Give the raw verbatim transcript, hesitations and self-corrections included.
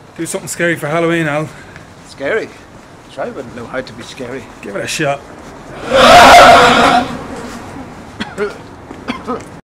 Do something scary for Halloween, Al. Scary? Try wouldn't know how to be scary. Give it a shot.